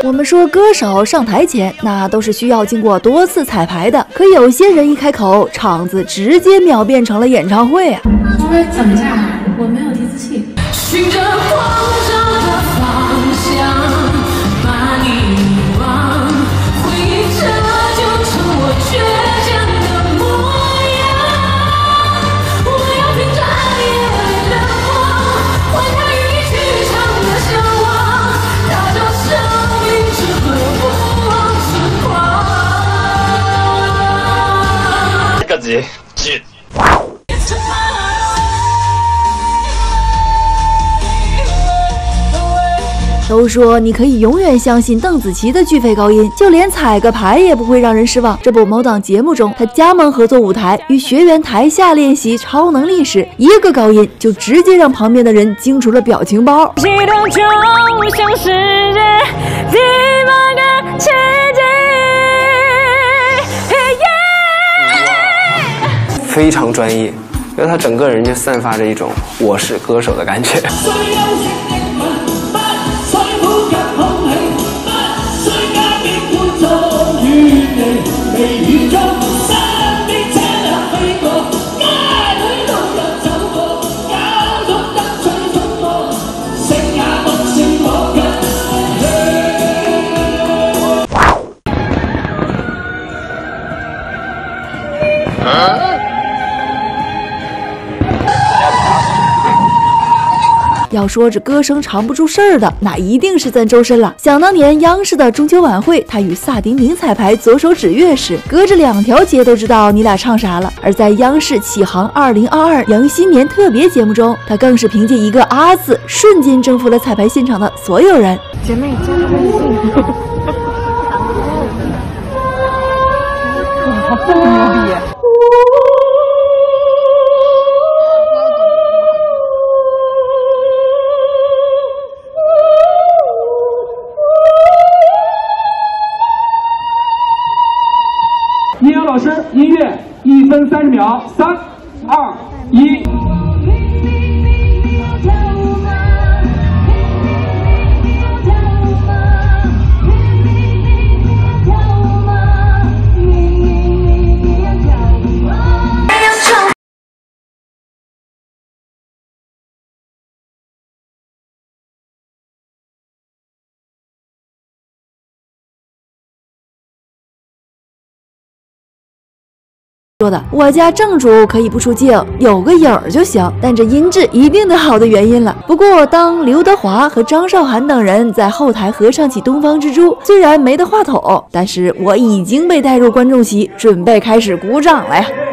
我们说歌手上台前，那都是需要经过多次彩排的，可有些人一开口，场子直接秒变成了演唱会啊！ 稍微等一下，我没有提词器。循着慌张的方向，把你遗忘，回忆这就成我倔强的模样。我要凭着暗夜的光，换他一曲长的向往，打造生命之河不忘之狂。 这个字是。 都说你可以永远相信邓紫棋的巨肺高音，就连彩个排也不会让人失望。这不，某档节目中，她加盟合作舞台，与学员台下练习超能力时，一个高音就直接让旁边的人惊出了表情包。 激动就像世界第8个奇迹。 非常专业，因为他整个人就散发着一种我是歌手的感觉。 要说这歌声藏不住事儿的，那一定是咱周深了。想当年央视的中秋晚会，他与萨顶顶彩排左手指月时，隔着2条街都知道你俩唱啥了。而在央视启航2022迎新年特别节目中，他更是凭借一个啊字，瞬间征服了彩排现场的所有人。 姐妹加个微信。这么牛逼！ 音乐老师，音乐1分30秒，3、2、1。 说的，我家正主可以不出镜，有个影儿就行，但这音质一定得好的原因了。不过，当刘德华和张韶涵等人在后台合唱起《东方之珠》，虽然没得话筒，但是我已经被带入观众席，准备开始鼓掌了呀。